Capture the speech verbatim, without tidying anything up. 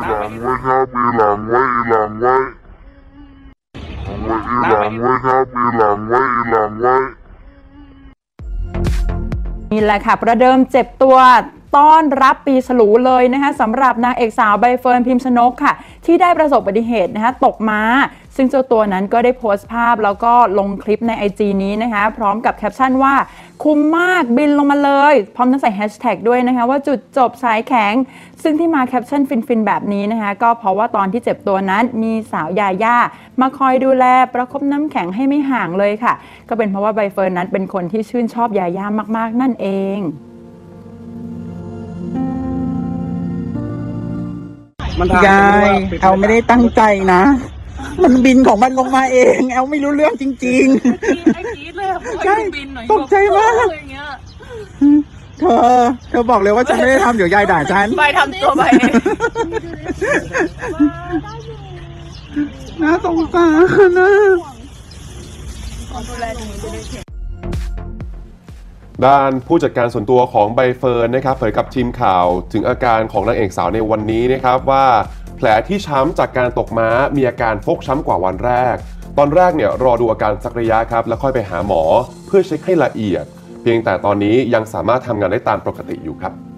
หลังไว้ครับมีหลังไว้หลังไว้ไว้หลังไว้ครับมีหลังไว้หลังไว้นี่แหละค่ะประเดิมเจ็บตัวต้อนรับปีฉลูเลยนะคะสำหรับนางเอกสาวใบเฟิร์นพิมชนกค่ะที่ได้ประสบอุบัติเหตุนะคะตกม้าซึ่งเจ้าตัวนั้นก็ได้โพสต์ภาพแล้วก็ลงคลิปใน ไอ จี นี้นะคะพร้อมกับแคปชั่นว่าคุ้มมากบินลงมาเลยพร้อมทั้งใส่แฮชแท็กด้วยนะคะว่าจุดจบสายแข็งซึ่งที่มาแคปชั่นฟินๆแบบนี้นะคะก็เพราะว่าตอนที่เจ็บตัวนั้นมีสาวยาย่ามาคอยดูแลประคบน้ำแข็งให้ไม่ห่างเลยค่ะก็เป็นเพราะว่าใบเฟิร์นนั้นเป็นคนที่ชื่นชอบยาย่ามากๆนั่นเองยายแอลไม่ได้ตั้งใจนะมันบินของมันลงมาเองแอลไม่รู้เรื่องจริงๆไอ้กีดเลยใช่ตกใจมากเธอเธอบอกเลยว่าฉันไม่ได้ทำเดี๋ยวยายด่าฉันไปทำตัวไปน่าสงสารนะด้านผู้จัดการส่วนตัวของใบเฟิร์นนะครับเผยกับทีมข่าวถึงอาการของนางเอกสาวในวันนี้นะครับว่าแผลที่ช้ำจากการตกม้ามีอาการฟกช้ำกว่าวันแรกตอนแรกเนี่ยรอดูอาการสักระยะครับแล้วค่อยไปหาหมอเพื่อเช็คให้ละเอียดเพียงแต่ตอนนี้ยังสามารถทำงานได้ตามปกติอยู่ครับ